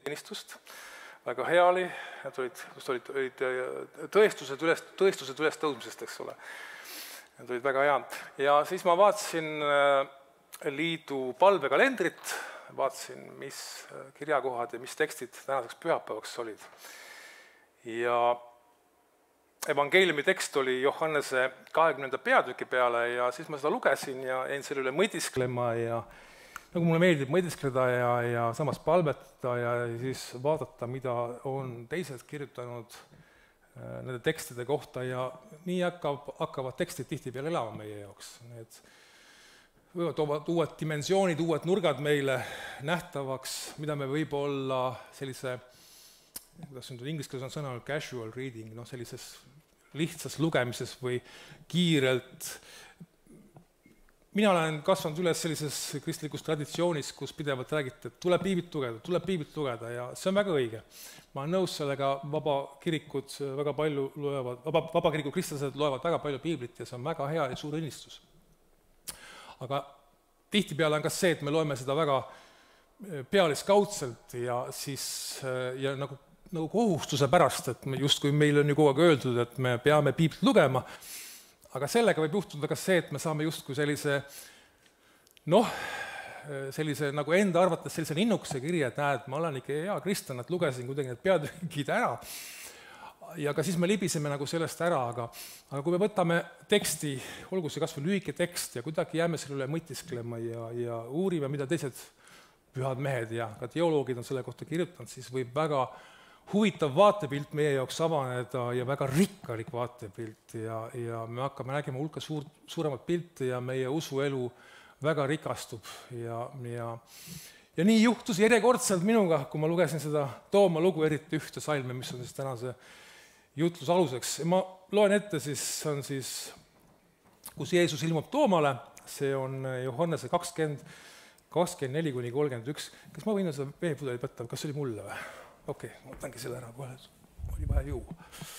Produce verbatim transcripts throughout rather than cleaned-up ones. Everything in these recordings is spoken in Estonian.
teenistust. Väga hea oli, et olid, olid, olid tõestused üles, tõestused üles tõusmisest, eks ole. Need olid väga hea. Ja siis ma vaatasin liidu palvekalendrit, vaatasin, mis kirjakohad ja mis tekstid tänaseks pühapäevaks olid. Ja evangeeliumi tekst oli Johannese kahekümnenda peatüki peale ja siis ma seda lugesin ja jäin selle üle mõtisklema ja nagu mulle meeldib mõtiskleda ja, ja samas palvetada ja siis vaadata, mida on teised kirjutanud nende tekstide kohta ja nii hakkab, hakkavad tekstid tihtipeale elama meie jaoks. Need võivad uued dimensioonid, uued nurgad meile nähtavaks, mida me võib-olla sellise, kuidas nüüd inglise keeles on sõna casual reading, no sellises lihtsas lugemises või kiirelt. Mina olen kasvanud üles sellises kristlikus traditsioonis, kus pidevalt räägite, et tuleb piiblit lugeda, tuleb piiblit lugeda ja see on väga õige. Ma olen nõus sellega, vaba kirikud väga palju loevad, vaba, vaba kiriku kristlased loevad väga palju piiblit ja see on väga hea ja suur õnnistus. Aga tihtipeale on ka see, et me loeme seda väga pealiskaudselt ja siis ja nagu, nagu kohustuse pärast, et me justkui meil on ju kogu aeg öeldud, et me peame piiblit lugema, aga sellega võib juhtuda ka see, et me saame justkui sellise, noh, sellise nagu enda arvates sellise innukese kirja, et näed, ma olen ikka hea kristlane, et lugesin kuidagi need peatükid ära. Ja ka siis me libiseme nagu sellest ära, aga, aga kui me võtame teksti, olgu see kas või lühike tekst ja kuidagi jääme selle üle mõtisklema ja, ja uurime, mida teised pühad mehed ja ka teoloogid on selle kohta kirjutanud, siis võib väga huvitav vaatepilt meie jaoks avaneda ja väga rikkalik vaatepilt ja, ja me hakkame nägema hulka suur, suuremat pilti ja meie usuelu väga rikastub ja, ja, ja nii juhtus järjekordselt minuga, kui ma lugesin seda Tooma lugu, eriti ühte salme, mis on siis tänase jutluse aluseks. Ma loen ette siis, on siis, kus Jeesus ilmub Toomale, see on Johannese kakskümmend, kakskümmend neli kuni kolmkümmend üks. Kas ma võin seda veepudelit võtta, kas see oli mulle või? Okei, okay, ma võtangi selle ära, kohe oli vaja juua.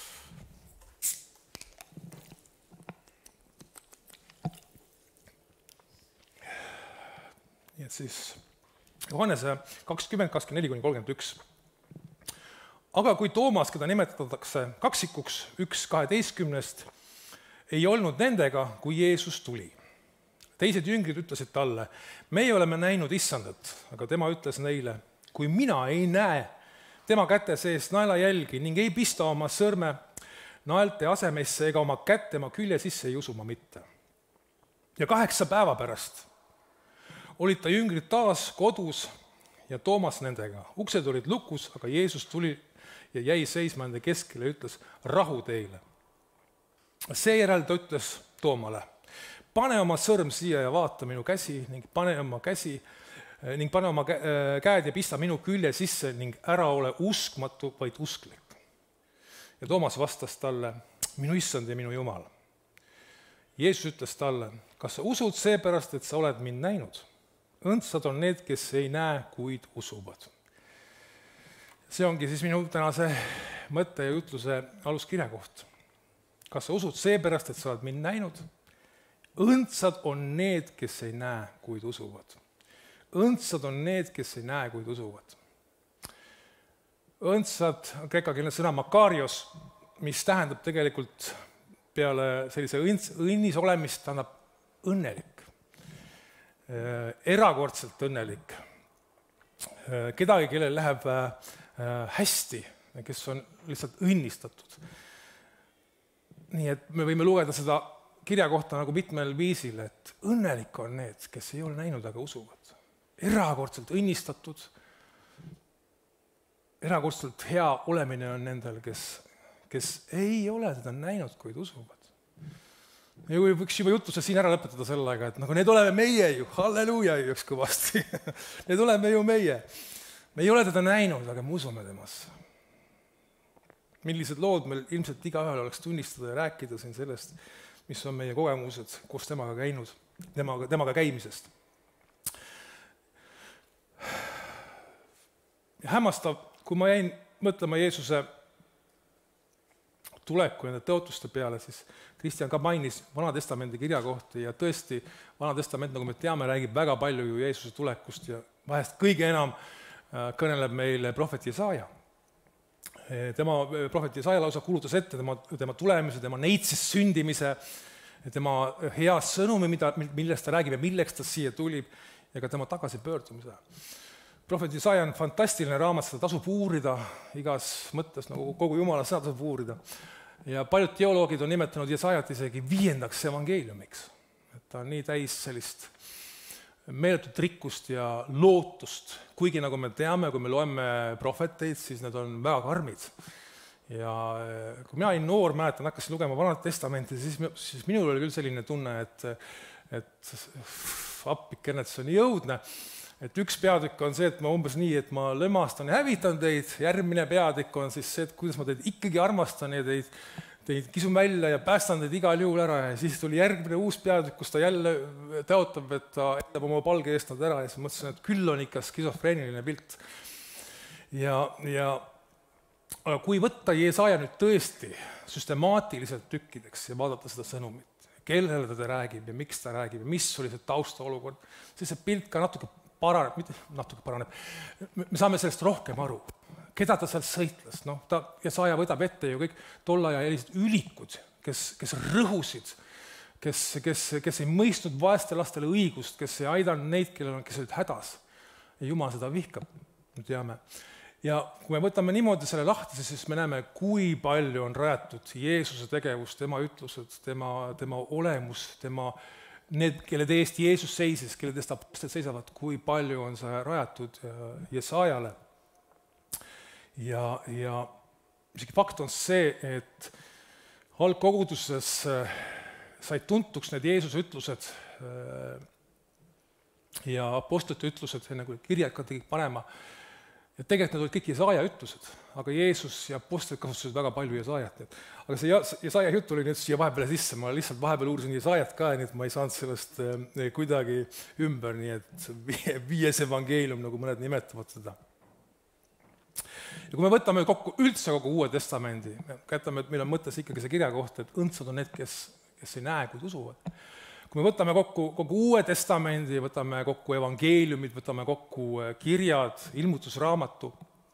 Nii et siis Johannese kakskümmend, kakskümmend neli kuni kolmkümmend üks. Aga kui Toomas, keda nimetatakse kaksikuks, üks kaheteistkümnest, ei olnud nendega, kui Jeesus tuli. Teised jüngrid ütlesid talle, meie oleme näinud issandat, aga tema ütles neile, kui mina ei näe tema käte sees naelajälgi ning ei pista oma sõrme naelte asemesse ega oma kätt tema külje sisse ei usu ma mitte. Ja kaheksa päeva pärast olid ta jüngrid taas kodus ja Toomas nendega. Uksed olid lukus, aga Jeesus tuli ja jäi seisma nende keskele ja ütles rahu teile. Seejärel ta ütles Toomale, pane oma sõrm siia ja vaata minu käsi ning pane oma käsi ning pane oma käed ja pista minu külje sisse ning ära ole uskmatu, vaid usklik. Ja Toomas vastas talle, minu issand ja minu Jumal. Jeesus ütles talle, kas sa usud seepärast, et sa oled mind näinud? Õndsad on need, kes ei näe, kuid usuvad. See ongi siis minu tänase mõtte ja jutluse aluskirja koht. Kas sa usud seepärast, et sa oled mind näinud? Õndsad on need, kes ei näe, kuid usuvad. Õndsad on need, kes ei näe, kuid usuvad. Õndsad on kreekakeelne sõna makarios, mis tähendab tegelikult peale sellise õnns, õnnis olemist, tähendab õnnelik, erakordselt õnnelik. Kedagi, kellel läheb hästi, kes on lihtsalt õnnistatud. Nii et me võime lugeda seda kirja kohta nagu mitmel viisil, et õnnelik on need, kes ei ole näinud, aga usuvad. Erakordselt õnnistatud, erakordselt hea olemine on nendel, kes, kes ei ole teda näinud, kuid usuvad. Ja kui võiks juba jutluse siin ära lõpetada sellega, et nagu need oleme meie ju, halleluuja ju üks kõvasti, need oleme ju meie. Me ei ole teda näinud, aga me usume temasse. Millised lood meil ilmselt igaühel oleks tunnistada ja rääkida siin sellest, mis on meie kogemused koos temaga käinud, temaga, temaga käimisest. Ja hämmastav, kui ma jäin mõtlema Jeesuse tuleku ja tõotuste peale, siis Kristjan ka mainis Vana Testamendi kirja kohta ja tõesti Vana Testament, nagu me teame, räägib väga palju ju Jeesuse tulekust ja vahest kõige enam kõneleb meile prohvet Jesaja. Tema prohvet Jesaja lausa kuulutas ette tema, tema tulemise, tema neitsis sündimise, tema hea sõnumi, mida, millest ta räägib ja milleks ta siia tulib ja ka tema tagasi pöördumise. Prohvet Jesaja on fantastiline raamat, seda tasub uurida igas mõttes, nagu kogu Jumala sõna tasub uurida. Ja paljud teoloogid on nimetanud Jesajat isegi viiendaks evangeeliumiks. Et ta on nii täis sellist meeletut rikkust ja lootust, kuigi nagu me teame, kui me loeme prohveteid, siis need on väga karmid. Ja kui mina olin noor, mäletan, hakkasin lugema Vanat Testamenti, siis, siis minul oli küll selline tunne, et, et appikene, et see on nii jõudne, et üks peatükk on see, et ma umbes nii, et ma lömastan ja hävitan teid, järgmine peatükk on siis see, et kuidas ma teid ikkagi armastan ja teid, teid kisun välja ja päästan teid igal juhul ära ja siis tuli järgmine uus peatükk, kus ta jälle teotab, et ta jätab oma palge eest nad ära ja siis mõtlesin, et küll on ikka skisofreeniline pilt. Ja, ja aga kui võtta Jesaja nüüd tõesti süstemaatiliselt tükkideks ja vaadata seda sõnumit, kellele ta räägib ja miks ta räägib ja mis oli see taustaolukord, siis see pilt ka natuke paraneb, mitte natuke paraneb, me saame sellest rohkem aru, keda ta seal sõitles, noh, ta Jesaja võtab ette ju kõik tolle aja sellised ülikud, kes, kes rõhusid, kes, kes, kes ei mõistnud vaeste lastele õigust, kes ei aidanud neid, kellel on, kes olid hädas. Ja Jumal seda vihkab, me teame. Ja kui me võtame niimoodi selle lahti, siis me näeme, kui palju on rajatud Jeesuse tegevus, tema ütlused, tema, tema olemus, tema need, kelle eest Jeesus seisis, kelle eest apostlid seisavad, kui palju on see rajatud Jesajale. Ja, ja isegi fakt on see, et algkoguduses said tuntuks need Jeesuse ütlused ja apostlite ütlused, enne kui kirjad ka tegid panema. Ja tegelikult need olid kõik Jesaja ütlused, aga Jeesus ja apostlid kasutasid väga palju Jesajat. Aga see Jesaja jutt oli nüüd siia vahepeale sisse, ma lihtsalt vahepeal uurisin Jesajat ka, nii et ma ei saanud sellest kuidagi ümber, nii et viies evangeelium, nagu mõned nimetavad seda. Ja kui me võtame kokku üldse kogu Uue Testamendi, kätame, et meil on mõttes ikkagi see kirja kohta, et õndsad on need, kes, kes ei näe, kuid usuvad. Kui me võtame kokku kogu Uue Testamendi, võtame kokku evangeeliumid, võtame kokku kirjad, ilmutusraamatu,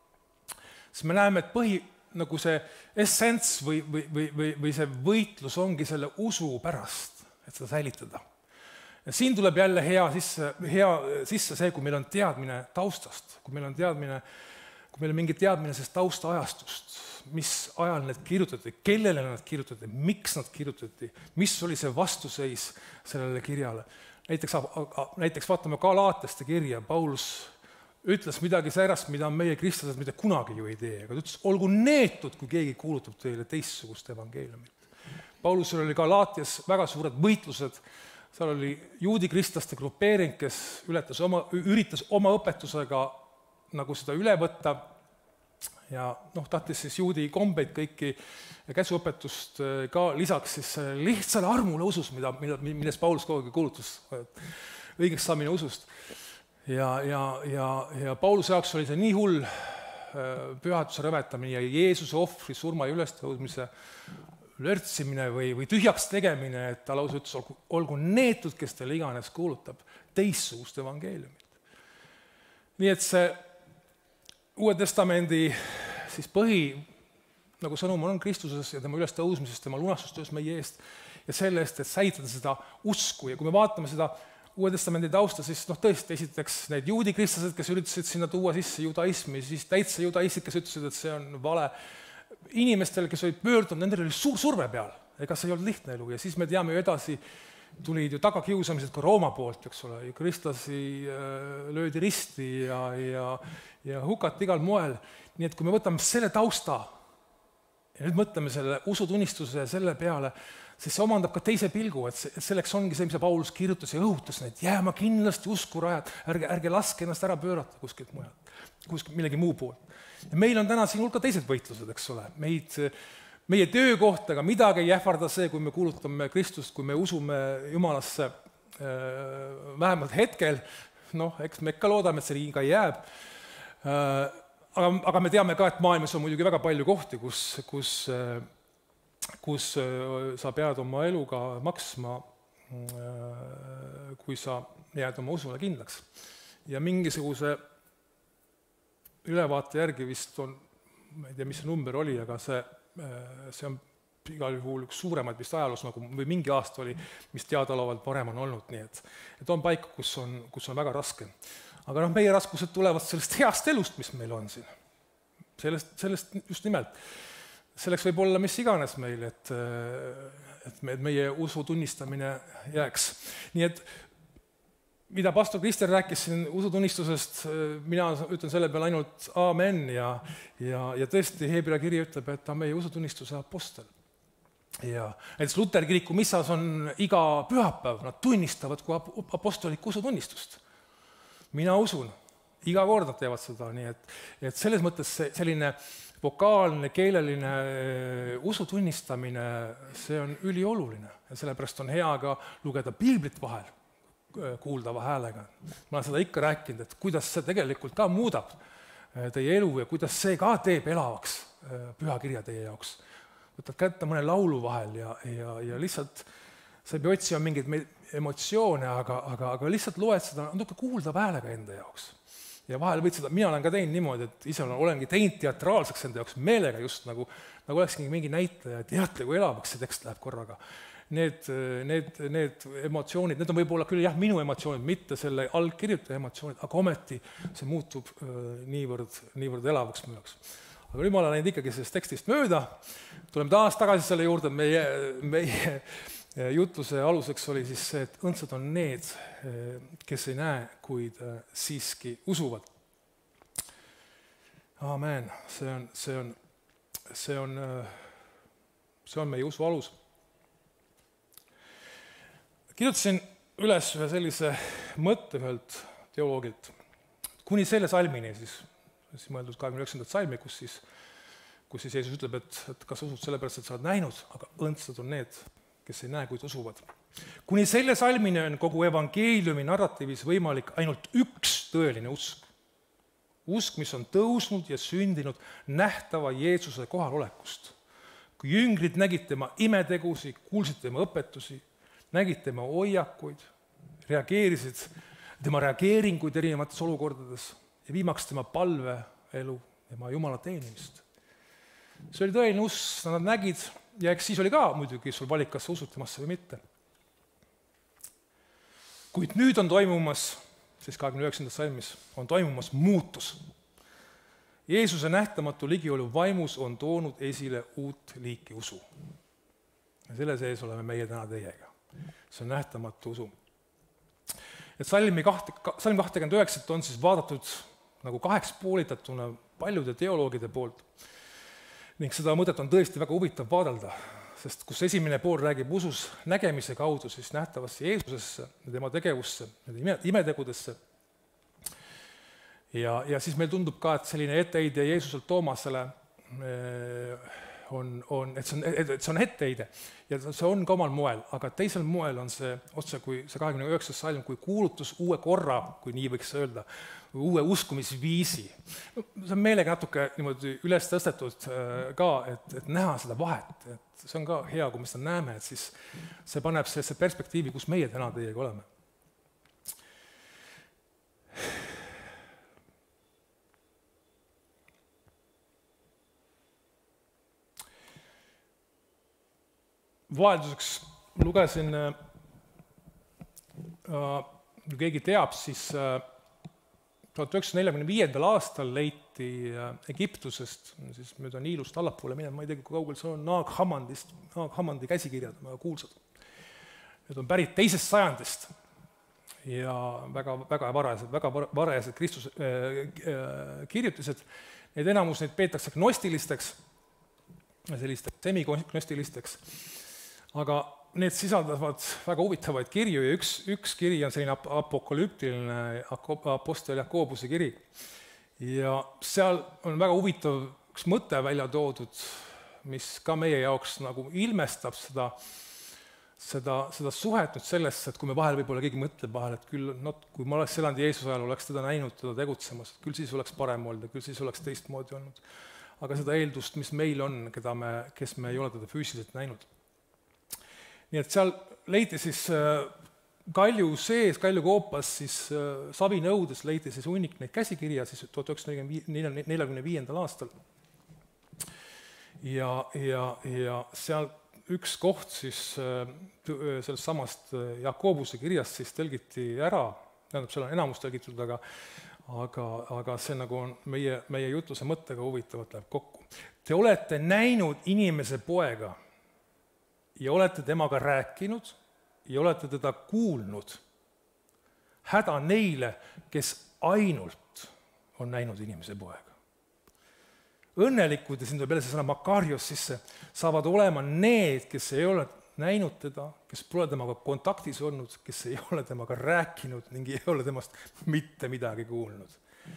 siis me näeme, et põhi, nagu see essents või, või, või, või see võitlus ongi selle usu pärast, et seda säilitada. Ja siin tuleb jälle hea sisse, hea sisse see, kui meil on teadmine taustast, kui meil on teadmine, kui meil on mingi teadmine sellest taustaajastust, mis ajal need kirjutati, kellele nad kirjutati, miks nad kirjutati, mis oli see vastuseis sellele kirjale. Näiteks, näiteks vaatame Galaatiaste kirja, Paulus ütles midagi särast, mida meie kristlased mitte kunagi ju ei tee, aga ta ütles, olgu neetud, kui keegi kuulutab teile teistsugust evangeeliumit. Paulusel oli Galaatias väga suured võitlused, seal oli juudi kristlaste grupeering, kes ületas oma, üritas oma õpetusega nagu seda üle võtta, ja noh, tahtis siis juudi kombeid kõiki ja käsuõpetust ka lisaks siis lihtsale armule usus, mida, millest Paulus kogu aeg kuulutas, õigeks saamine usust. Ja, ja, ja, ja Pauluse jaoks oli see nii hull pühaduse rõvetamine ja Jeesuse ohvri surma ja ülestõusmise lörtsimine või, või tühjaks tegemine, et ta lausa ütles, olgu, olgu neetud, kes teile iganes kuulutab teistsugust evangeeliumit. Nii et see Uue Testamendi siis põhi, nagu sõnum on Kristuses ja tema ülestõusmisest, tema lunastustöös meie eest ja selle eest, et säilitada seda usku. Ja kui me vaatame seda Uue Testamendi tausta, siis noh, tõesti esiteks need juudi kristlased, kes üritasid sinna tuua sisse judaismi, siis täitsa judaistid, kes ütlesid, et see on vale. Inimestel, kes olid pöördunud, nendel oli suur surve peal, ega see ei olnud lihtne elu ja siis me teame ju edasi, tulid ju tagakiusamised ka Rooma poolt, eks ole, kristlasi löödi risti ja, ja, ja hukati igal moel. Nii et kui me võtame selle tausta ja nüüd mõtleme selle usutunnistuse selle peale, siis see omandab ka teise pilgu, et selleks ongi see, mis Paulus kirjutas ja õhutas neid, jääma kindlasti usku rajad, ärge, ärge laske ennast ära pöörata kuskilt mujal, kuskilt millegi muu poolt. Ja meil on täna siin hulka teised võitlused, eks ole, meid meie töökohtaga midagi ei ähvarda see, kui me kuulutame Kristust, kui me usume Jumalasse vähemalt hetkel, noh, eks me ikka loodame, et see nii ka jääb. Aga, aga me teame ka, et maailmas on muidugi väga palju kohti, kus, kus, kus sa pead oma eluga maksma, kui sa jääd oma usule kindlaks. Ja mingisuguse ülevaate järgi vist on, ma ei tea, mis see number oli, aga see, see on igal juhul üks suuremaid vist ajaloos, nagu või mingi aasta oli, mis teadaolevalt varem on olnud, nii et, et on paika, kus on, kus on väga raske. Aga noh, meie raskused tulevad sellest heast elust, mis meil on siin. Sellest, sellest just nimelt. Selleks võib olla mis iganes meil, et, et meie usu tunnistamine jääks. Nii et mida pastor Krister rääkis siin usutunnistusest, mina ütlen selle peale ainult aamen ja, ja, ja tõesti Hebra kiri ütleb, et ta on meie usutunnistuse apostel. Ja näiteks Luteri kiriku missas on iga pühapäev, nad tunnistavad kui apostolikku usutunnistust. Mina usun, iga kord nad teevad seda, nii et, et selles mõttes see, selline vokaalne, keeleline usutunnistamine, see on ülioluline ja sellepärast on hea ka lugeda piiblit vahel kuuldava häälega. Ma olen seda ikka rääkinud, et kuidas see tegelikult ka muudab teie elu ja kuidas see ka teeb elavaks pühakirja teie jaoks. Võtad kätte mõne laulu vahel ja, ja, ja lihtsalt sa ei pea otsima mingeid emotsioone, aga, aga, aga lihtsalt loed seda natuke kuuldava häälega enda jaoks. Ja vahel võid seda, mina olen ka teinud niimoodi, et ise olengi teinud teatraalseks enda jaoks meelega just nagu, nagu olekski mingi näitleja, et teate, kui elavaks see tekst läheb korraga. Need, need, need emotsioonid, need on võib-olla küll jah, minu emotsioonid, mitte selle allkirjutaja emotsioonid, aga ometi see muutub äh, niivõrd, niivõrd elavaks minu jaoks. Aga nüüd ma olen läinud ikkagi sellest tekstist mööda. Tuleme taas tagasi selle juurde, meie, meie jutluse aluseks oli siis see, et õndsad on need, kes ei näe, kuid siiski usuvad. Aamen, see on, see on, see on, see on meie usu alus. Kirjutasin üles ühe sellise mõtte ühelt teoloogilt. Kuni selle salmini, siis, siis mõeldud kahekümne üheksanda salmi, kus siis, kus siis Jeesus ütleb, et, et kas usud sellepärast, et sa oled näinud, aga õndsad on need, kes ei näe, kuid usuvad. Kuni selle salmini on kogu evangeeliumi narratiivis võimalik ainult üks tõeline usk. Usk, mis on tõusnud ja sündinud nähtava Jeesuse kohalolekust. Kui jüngrid nägid tema imetegusi, kuulsid tema õpetusi, nägid tema hoiakuid, reageerisid tema reageeringuid erinevates olukordades ja viimaks tema palveelu, tema Jumala teenimist. See oli tõeline usk, nad nägid ja eks siis oli ka muidugi sul valik, kas sa usud temasse või mitte. Kuid nüüd on toimumas, siis kahekümne üheksandas salmis, on toimumas muutus. Jeesuse nähtamatu ligiolu vaimus on toonud esile uut liiki usu. Ja selle sees oleme meie täna teiega. See on nähtamatu usu. Et salmi kahte, salm kakskümmend üheksa on siis vaadatud nagu kaheks poolitatuna paljude teoloogide poolt. Ning seda mõtet on tõesti väga huvitav vaadelda, sest kus esimene pool räägib usus nägemise kaudu, siis nähtavasse Jeesusesse ja tema tegevusse, imetegudesse. Ja, ja siis meil tundub ka, et selline etteheide Jeesuselt Toomasele on, on, et, see on, et see on etteheide ja see on ka omal moel, aga teisel moel on see otse kui see kahekümne üheksas salm, kui kuulutus uue korra, kui nii võiks öelda, uue uskumisviisi. See on meelega natuke niimoodi üles tõstetud ka, et, et näha seda vahet, et see on ka hea, kui me seda näeme, et siis see paneb sellesse perspektiivi, kus meie täna teiega oleme. Vahelduseks lugesin, kui keegi teab, siis tuhat üheksasada nelikümmend viis aastal leiti Egiptusest, siis mööda Niilust allapoole minema, ma ei tea, kui kaugel see on, Nag Hammandist, Nag Hammandi käsikirjad, väga kuulsad. Need on pärit teisest sajandist ja väga, väga varajased, väga varajased Kristuse äh, kirjutised. Need enamus neid peetakse gnostilisteks, sellisteks semignostilisteks. Aga need sisaldavad väga huvitavaid kirju ja üks, üks kiri on selline apokalüptiline apostel Jakobuse kiri. Ja seal on väga huvitav üks mõte välja toodud, mis ka meie jaoks nagu ilmestab seda, seda, seda suhet nüüd sellest, et kui me vahel võib-olla keegi mõtleb vahel, et küll, no, kui ma oleks elanud Jeesuse ajal, oleks teda näinud, teda tegutsemas, küll siis oleks parem olnud ja küll siis oleks teistmoodi olnud. Aga seda eeldust, mis meil on, keda me, kes me ei ole teda füüsiliselt näinud. Nii et seal leiti siis kalju sees, kalju koopas siis Savinõudes leiti siis hunnik neid käsikirja siis tuhat üheksasada neljakümne viiendal aastal. Ja, ja, ja seal üks koht siis sellest samast Jakobuse kirjast siis tõlgiti ära, tähendab, seal on enamus tõlgitud, aga, aga, aga see nagu on meie, meie jutluse mõttega huvitavalt läheb kokku. Te olete näinud inimese poega ja olete temaga rääkinud ja olete teda kuulnud. Häda neile, kes ainult on näinud inimese poega. Õnnelikud, ja siin tuleb jälle see sõna makarios sisse, saavad olema need, kes ei ole näinud teda, kes pole temaga kontaktis olnud, kes ei ole temaga rääkinud ning ei ole temast mitte midagi kuulnud.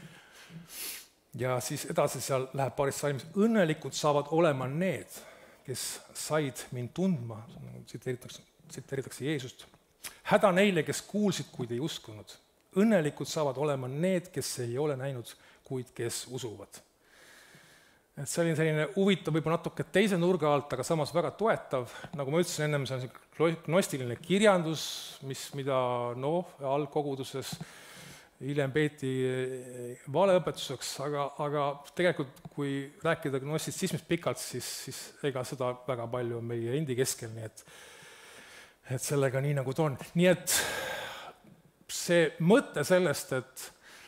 Ja siis edasi seal läheb paaris salmis, õnnelikud saavad olema need, kes said mind tundma, tsiteeritakse, tsiteeritakse Jeesust. Häda neile, kes kuulsid, kuid ei uskunud. Õnnelikud saavad olema need, kes ei ole näinud, kuid kes usuvad. Et see oli selline huvitav, võib-olla natuke teise nurga alt, aga samas väga toetav. Nagu ma ütlesin ennem, see on gnostiline kirjandus, mis, mida noh, algkoguduses hiljem peeti valeõpetuseks, aga, aga tegelikult kui rääkida gnostitsismist pikalt, siis, siis ega seda väga palju on meie endi keskel, nii et, et sellega nii nagu ta on. Nii et see mõte sellest, et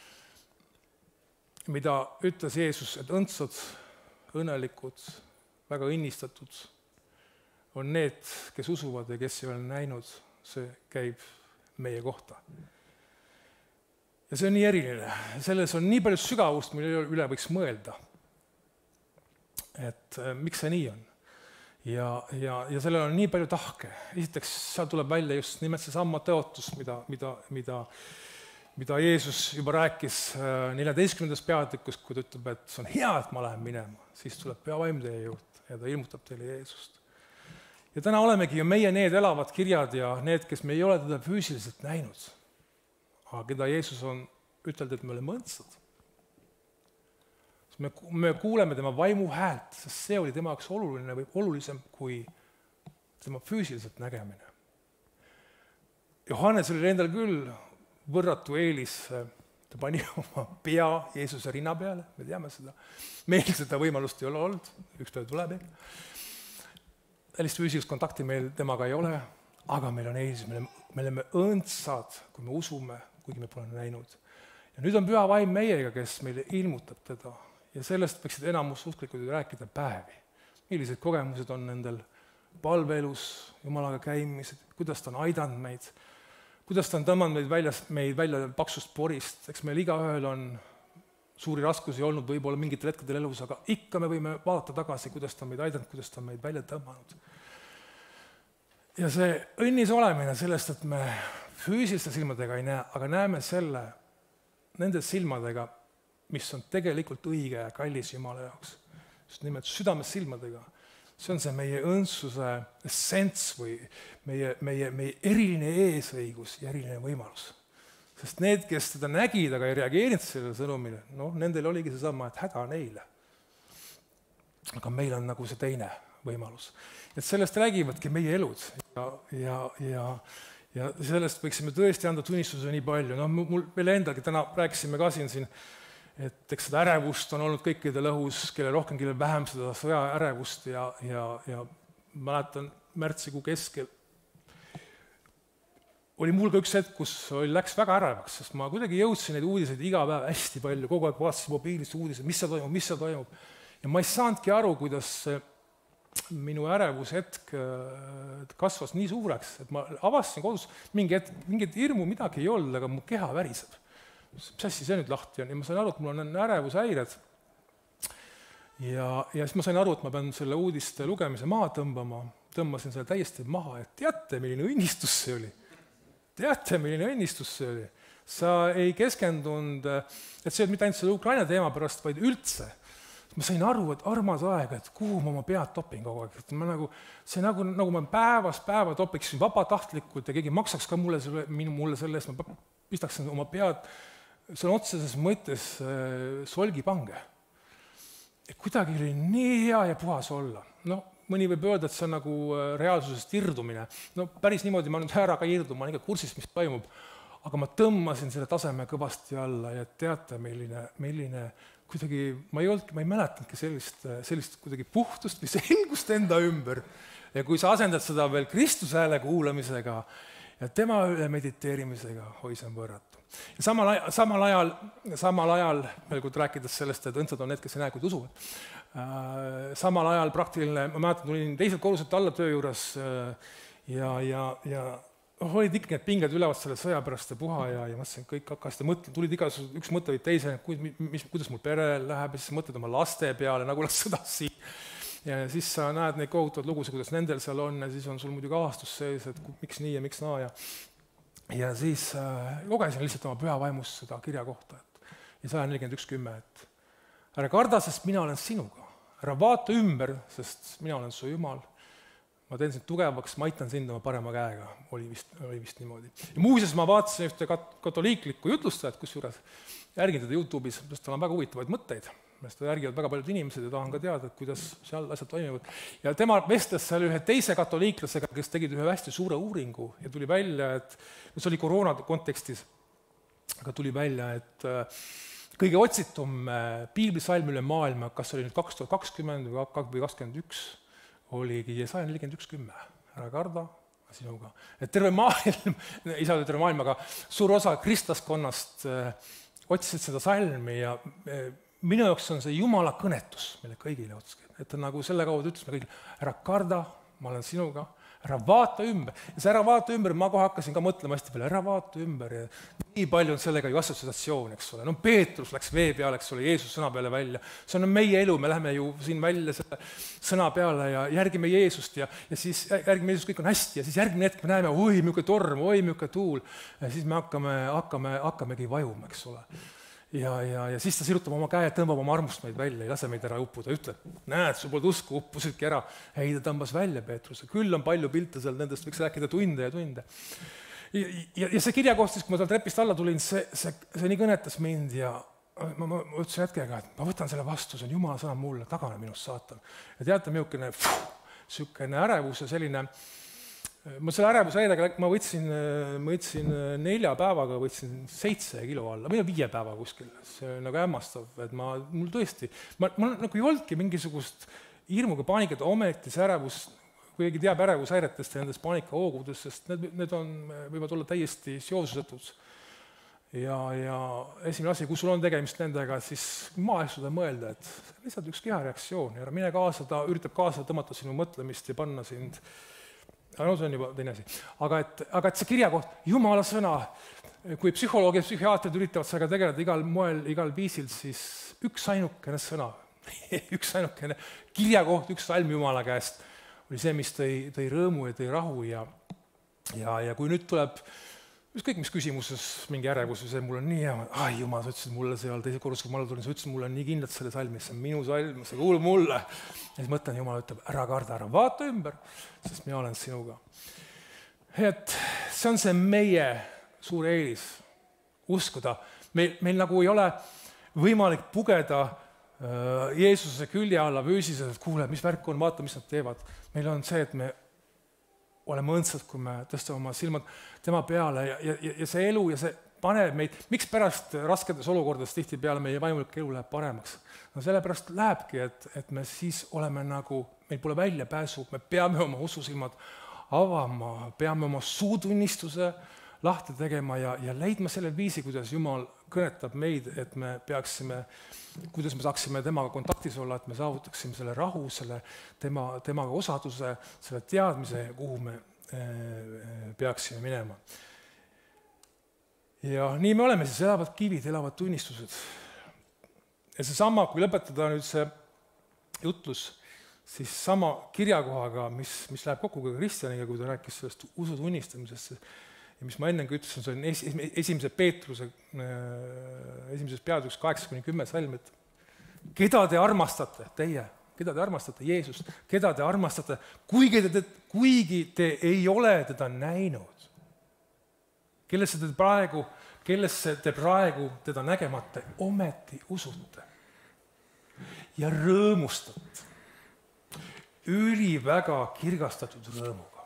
mida ütles Jeesus, et õndsad, õnnelikud, väga õnnistatud on need, kes usuvad ja kes ei ole näinud, see käib meie kohta. Ja see on nii eriline. Selles on nii palju sügavust, mille üle võiks mõelda. Et miks see nii on? Ja, ja, ja sellel on nii palju tahke. Esiteks, seal tuleb välja just nimelt see samma tõotus, mida, mida, mida mida Jeesus juba rääkis neljateistkümnendas peatükkus, kui ta ütleb, et see on hea, et ma lähen minema, siis tuleb püha vaim teie juurde ja ta ilmutab teile Jeesust. Ja täna olemegi ju meie need elavad kirjad ja need, kes me ei ole teda füüsiliselt näinud, aga keda Jeesus on ütelnud, et me oleme õndsad. Me, me kuuleme tema vaimu häält, sest see oli tema jaoks oluline või olulisem kui tema füüsiliselt nägemine. Johannes oli endal küll võrratu eelis, ta pani oma pea Jeesuse rinna peale, me teame seda. Meil seda võimalust ei ole olnud, üks päev tuleb. Sellist füüsilist kontakti meil temaga ei ole, aga meil on eelis, me oleme õndsad, kui me usume, kuigi me pole näinud. Ja nüüd on püha vaim meiega, kes meile ilmutab teda. Ja sellest võiksid enamus usklikud rääkida päevi. Millised kogemused on nendel palveelus, Jumalaga käimised, kuidas ta on aidanud meid, kuidas ta on tõmmanud meid välja, meid välja paksust porist, eks meil igaühel on suuri raskusi olnud võib-olla mingitel hetkedel elus, aga ikka me võime vaadata tagasi, kuidas ta on meid aidanud, kuidas ta on meid välja tõmmanud. Ja see õnnis olemine sellest, et me füüsiliste silmadega ei näe, aga näeme selle nende silmadega, mis on tegelikult õige ja kallis Jumala jaoks. Just nimelt südames silmadega. See on see meie õndsuse essents või meie, meie, meie eriline eesõigus ja eriline võimalus. Sest need, kes teda nägid, aga ei reageerinud sellele sõnumile, noh, nendel oligi see sama, et häda neile. Aga meil on nagu see teine võimalus. Et sellest räägivadki meie elud ja, ja, ja, ja sellest võiksime tõesti anda tunnistuse nii palju. No, mul veel endalgi täna rääkisime ka siin siin, et eks seda ärevust on olnud kõikidel õhus, kelle rohkem, kelle vähem seda sõja ärevust ja, ja, ja mäletan märtsikuu keskel oli mul ka üks hetk, kus oli, läks väga ärevaks, sest ma kuidagi jõudsin neid uudiseid iga päev hästi palju, kogu aeg vaatasin mobiilist uudiseid, mis seal toimub, mis seal toimub. Ja ma ei saanudki aru, kuidas minu ärevus hetk kasvas nii suureks, et ma avastasin kodus mingi hetk, mingit hirmu midagi ei olnud, aga mu keha väriseb. Mis asja see nüüd lahti on? Ja ma sain aru, et mul on ärevushäired. Ja, ja siis ma sain aru, et ma pean selle uudiste lugemise maha tõmbama. Tõmbasin selle täiesti maha, et teate, milline õnnistus see oli. Teate, milline õnnistus see oli. Sa ei keskendunud, et see ei mitte ainult selle Ukraina teema pärast, vaid üldse. Ma sain aru, et armas aeg, et kuhu ma oma pead topin kogu aeg. Et ma nagu, see nagu, nagu ma päevas päeva topiksin vabatahtlikult ja keegi maksaks ka mulle selle, mulle selle eest, ma pistaksin oma pead see on otseses mõttes solgipange. Et kuidagi oli nii hea ja puhas olla. No, mõni võib öelda, et see on nagu reaalsusest irdumine. No päris niimoodi ma nüüd ära ka irdu, ma olen ikka kursis, mis toimub, aga ma tõmbasin selle taseme kõvasti alla ja teate, milline, milline kuidagi, ma ei olnud, ma ei mäletanudki sellist, sellist kuidagi puhtust või selgust enda ümber. Ja kui sa asendad seda veel Kristuse hääle kuulamisega ja tema üle mediteerimisega, oi, see on võrratu. Ja samal ajal, samal ajal, samal ajal, veel kui rääkides sellest, et õndsad on need, kes ei näe, kuid usuvad, samal ajal praktiline, ma mäletan, tulin teiselt korruselt alla töö juures ja, ja, ja oh, olid ikkagi need pinged ülevad selle sõja pärast ja puha ja, ja mõtlesin, kõik hakkasid mõtled, tulid igasugused, üks mõte olid teise, mis, kuidas mul perel läheb ja siis mõtled oma laste peale, nagu las sõdas siin. Ja siis sa näed neid kohutavad lugusid, kuidas nendel seal on ja siis on sul muidugi avastus sees, et miks nii ja miks naa ja ja siis äh, lugesin lihtsalt oma püha vaimus seda kirja kohta, et ja sada nelikümmend üks kümme, et ära karda, sest mina olen sinuga, ära vaata ümber, sest mina olen su Jumal, ma teen sind tugevaks, ma aitan sind oma parema käega, oli vist, oli vist niimoodi. Ja muuseas ma vaatasin ühte kat- katoliiklikku jutlustajat, kus juures järgin teda YouTube'is, sest tal on väga huvitavaid mõtteid. Seda järgivad väga paljud inimesed ja tahan ka teada, et kuidas seal asjad toimivad. Ja tema vestles seal ühe teise katoliiklasega, kes tegid ühe hästi suure uuringu ja tuli välja, et see oli koroona kontekstis, aga tuli välja, et kõige otsitum piiblisalm üle maailma, kas oli nüüd kaks tuhat kakskümmend või kakskümmend üks, oligi sada nelikümmend üks kümme. Ära karda, sinuga. Et terve maailm, ei saa terve maailm, aga suur osa kristlaskonnast otsisid seda salmi ja minu jaoks on see Jumala kõnetus meile kõigile otsuski. Et nagu selle kaudu ütles me kõigile, ära karda, ma olen sinuga, ära vaata ümber. Ja see ära vaata ümber, ma kohe hakkasin ka mõtlema hästi peale, ära vaata ümber. Ja nii palju on sellega ju assotsiatsioon, eks ole. No Peetrus läks vee peale, eks ole, Jeesus sõna peale välja. See on meie elu, me läheme ju siin välja selle sõna peale ja järgime Jeesust ja, ja siis järgime Jeesust, kõik on hästi ja siis järgmine hetk me näeme, oi, milline torm, oi, milline tuul. Ja siis me hakkame, hakkame, hakkamegi vajuma, eks ole. Ja, ja, ja siis ta sirutab oma käe, tõmbab oma armust meid välja, ei lase meid ära uppuda, ütleb, näed, sul pole usku, uppusidki ära. Ei, ta tõmbas välja Peetruse, küll on palju pilte seal, nendest võiks rääkida tunde ja tunde. Ja, ja, ja see kirjakoht siis, kui ma seal trepist alla tulin, see, see, see nii kõnetas mind ja ma, ma ütlesin hetkega, et ma võtan selle vastu, see on Jumala sõna mulle, tagane minust saatan. Ja teate, milline sükene ärevus ja selline, ma selle ärevushäirega, ma võtsin, ma võtsin nelja päevaga, võtsin seitse kilo alla, või viie päeva kuskil, see on nagu hämmastav, et ma, mul tõesti, ma, ma nagu ei olnudki mingisugust hirmuga paanikat, ometi see ärevus, kui keegi teab ärevushäiretest ja nendest paanikahoogudest, sest need, need on, võivad olla täiesti seosusetud. Ja, ja esimene asi, kui sul on tegemist nendega, siis maaesuda mõelda, et lihtsalt üks kehareaktsioon ja mine kaasa, ta üritab kaasa tõmmata sinu mõtlemist ja panna sind. Aga no see on juba teine asi. Aga et, aga et see kirjakoht, Jumala sõna, kui psühholoogid ja psühhiaatrid üritavad sellega tegeleda igal moel, igal viisil, siis üks ainukene sõna, üks ainukene kirjakoht, üks salm Jumala käest oli see, mis tõi, tõi rõõmu ja tõi rahu ja, ja, ja kui nüüd tuleb ükskõik mis küsimuses mingi ärevus või see, mul on nii hea, ai Jumal, sa ütlesid mulle seal teise korrus, kui ma tulin, sa ütlesid mulle on nii kindlalt selle salmis, see on minu salm, see kuulub mulle. Ja siis mõtlen, Jumal ütleb, ära karda, ära vaata ümber, sest mina olen sinuga. Et see on see meie suur eelis, uskuda. Meil, meil nagu ei ole võimalik pugeda äh, Jeesuse külje alla füüsiliselt, et kuule, mis värk on, vaata, mis nad teevad. Meil on see, et me oleme õndsad, kui me tõstame oma silmad tema peale ja, ja, ja see elu ja see paneb meid, miks pärast rasketes olukordades tihti peale meie vaimulik elu läheb paremaks? No sellepärast lähebki, et, et me siis oleme nagu, meil pole välja pääsu, me peame oma ususilmad avama, peame oma suutunnistuse lahti tegema ja, ja leidma selle viisi, kuidas Jumal kõnetab meid, et me peaksime, kuidas me saaksime temaga kontaktis olla, et me saavutaksime selle rahu, selle tema, temaga osaduse, selle teadmise, kuhu me e, peaksime minema. Ja nii me oleme, siis elavad kivid, elavad tunnistused. Ja see sama, kui lõpetada nüüd see jutlus, siis sama kirjakohaga, mis, mis läheb kokku ka Kristjaniga, kui ta rääkis sellest usu tunnistamisest, ja mis ma ennengi ütlesin, see on esimese Peetruse, esimeses peatüks kaheksa kuni kümme salm, et keda te armastate, teie, keda te armastate, Jeesust, keda te armastate, kuigi te, kuigi te ei ole teda näinud. Kellesse te praegu, kellesse te praegu teda nägemata, ometi usute ja rõõmustate. üliväga kirgastatud rõõmuga,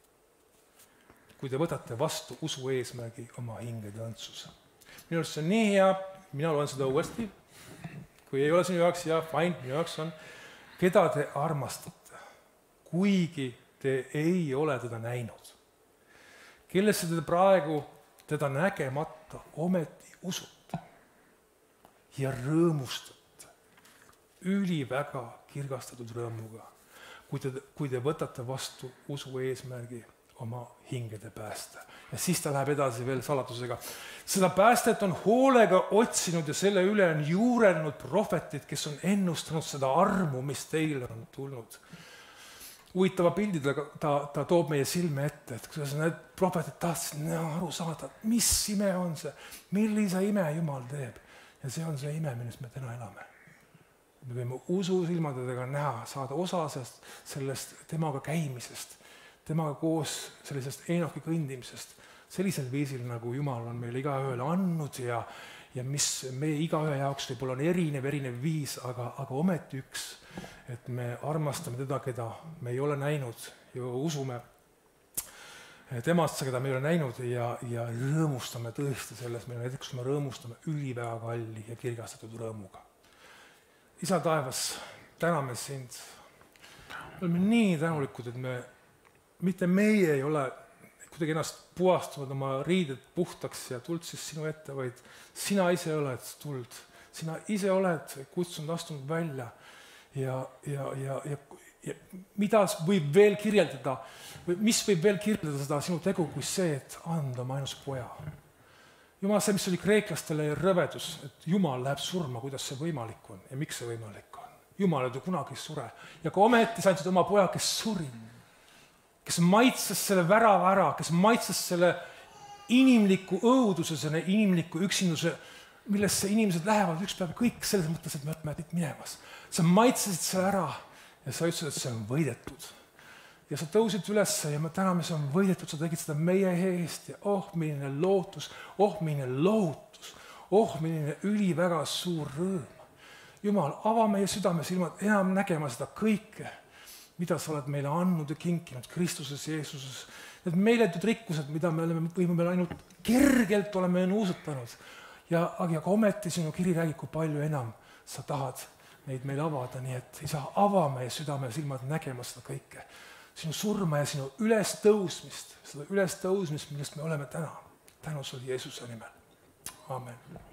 kui te võtate vastu usu eesmärgi oma hingede õndsuse. Minu arust see on nii hea, mina loen seda uuesti, kui ei ole sinu jaoks ja fine, minu jaoks on, keda te armastate, kuigi te ei ole teda näinud, kellesse te praegu teda nägemata ometi usute ja rõõmustate üliväga kirgastatud rõõmuga, kui te, kui te võtate vastu usu eesmärgi oma hingede päästa. Ja siis ta läheb edasi veel salatusega. Seda päästet on hoolega otsinud ja selle üle on juurelnud prohvetid, kes on ennustanud seda armu, mis teile on tulnud. Huvitava pildidega ta, ta toob meie silme ette, et kuidas need prohvetid tahtsid aru saada, mis ime on see, millise ime Jumal teeb. Ja see on see ime, millest me täna elame. Me võime usu silmadega näha, saada osa sellest, sellest temaga käimisest, temaga koos sellisest Eenoki kõndimisest, sellisel viisil, nagu Jumal on meile igaühele andnud ja, ja mis meie igaühe jaoks võib-olla on erinev, erinev viis, aga, aga ometi üks, et me armastame teda, keda me ei ole näinud ja usume temast, keda me ei ole näinud ja, ja rõõmustame tõesti selles, meil näiteks, kus me rõõmustame üliväga kalli ja kirgastatud rõõmuga. Isa taevas, täname sind. Me oleme nii tänulikud, et me, mitte meie ei ole kuidagi ennast puhastunud oma riided puhtaks ja tuld siis sinu ette, vaid sina ise oled tuld. Sina ise oled kutsunud, astunud välja ja, ja, ja, ja, ja mida võib veel kirjeldada, või mis võib veel kirjeldada seda sinu tegu, kui see, et anda oma ainus poja. Jumal, see, mis oli kreeklastele rõvedus, et Jumal läheb surma, kuidas see võimalik on ja miks see võimalik on. Jumal ei kunagi sure. Ja ka ometi sa andsid oma poja, kes suri, kes maitses selle värava ära, kes maitses selle inimliku õuduse, selle inimliku üksinduse, millesse inimesed lähevad üks päev kõik selles mõttes, et me oleme nüüd minemas. Sa maitsesid selle ära ja sa ütlesid, et see on võidetud. Ja sa tõusid üles ja me täname, see on võidetud, sa tegid seda meie eest ja oh, milline lootus, oh, milline lohutus, oh, milline üliväga suur rõõm. Jumal, ava meie südamesilmad enam nägema seda kõike, mida sa oled meile andnud ja kinkinud Kristuses Jeesuses. Need meeletud rikkused, mida me oleme, võime meil ainult kergelt oleme nuusutanud. Ja, aga ometi sinu kiri räägib, kui palju enam sa tahad neid meil avada, nii et isa, ava meie südamesilmad nägema seda kõike. Sinu surma ja sinu ülestõusmist, seda ülestõusmist, millest me oleme täna. Tänu sul Jeesuse nimel. Amen.